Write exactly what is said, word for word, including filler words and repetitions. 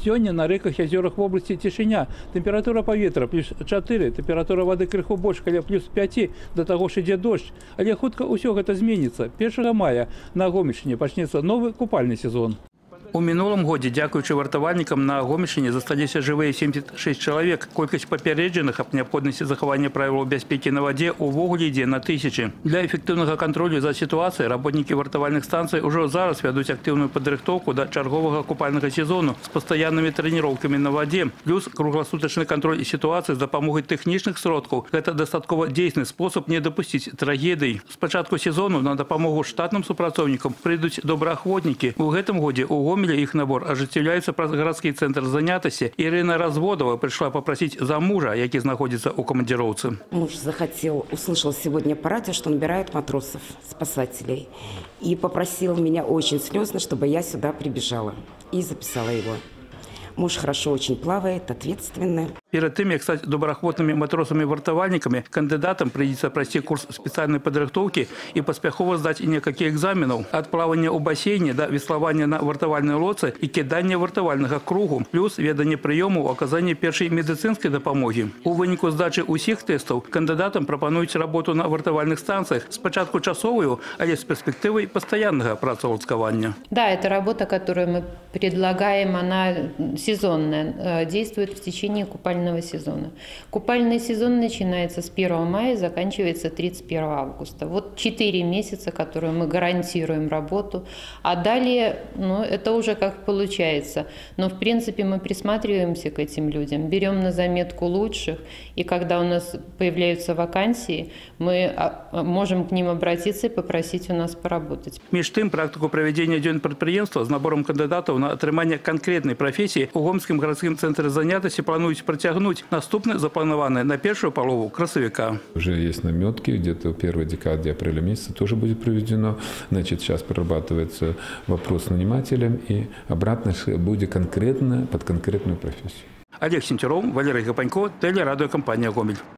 Сегодня на реках и озерах в области цішыня. Температура паветра плюс чатыры, температура воды крыху больше, каля плюс пяти, до того ж ідзе дождь. Але хутка ўсё гэта зменіцца. першага мая на Гомельшчыне пачнецца новы купальны сезон. У мінулым годзе, дзякуючы вартавальнікам, на Гомельшчыне засталіся жывыя семьдесят шесть чалавек. Колькасць папярэджаных аб неабходнасці захавання правілаў бяспекі на вадзе увогуле ідзе на тысячы. Для эфектыўнага кантролю за сітуацыяй работнікі вартавальных станцый ужо зараз вядуць актыўную падрыхтоўку да чарговага купальнага сезону з пастаяннымі трэніроўкамі на вадзе. Плюс кругласутачны кантроль сітуацыі з дапамогай тэхнічных сродкаў – гэта дастаткова дзейсны спосаб не дапусціць трагедый. З пачатку сезону на дапамогу штатным супрацоўнікам прыйдуць добраахвотнікі. У гэтым годзе у Гомелі их набор ажыццяўляецца праз гарадскі цэнтр занятасці. Ірына Разводова пришла попросить за мужа, які знаходится у командировцы. Муж захотел, услышал сегодня по радио, что набирают матросов, спасателей. И попросил меня очень слезно, чтобы я сюда прибежала. И записала его. Муж хорошо очень плавает, ответственный. Перед тем, як стать добраахвотными матросами-вартавальниками, кандидатам придется пройти курс специальной подготовки и поспехово сдать несколько экзаменов. От плавания у бассейне до веслования на вартавальной лодце и кидания вартавального кругу, плюс ведание приему оказания первой медицинской допомоги. У вынику сдачи усіх тестов кандидатам пропонують работу на вартавальных станциях спочатку часовую, але с перспективой постоянного працевладкування. Да, это работа, которую мы предлагаем, она сезонная, действует в течение купального сезона. Купальный сезон начинается с первого мая и заканчивается тридцать первого августа. Вот четыре месяца, которые мы гарантируем работу. А далее, ну, это уже как получается. Но, в принципе, мы присматриваемся к этим людям, берем на заметку лучших. И когда у нас появляются вакансии, мы можем к ним обратиться и попросить у нас поработать. Між тим, практику проведения дзёнпрадпрыемства з набором кандидатов на атрыманне конкретной профессии у Гомельскім гарадскім цэнтры занятости планують протягнуть наступны запланованный на первую половину красовика. Уже есть наметки, где-то в первой декаде апреля месяца тоже будет проведено. Значит, сейчас прорабатывается вопрос с нанимателем, и обратно будет конкретно под конкретную профессию. Олег Сентеров, Валерий Гапанько, телерадиокомпания «Гомель».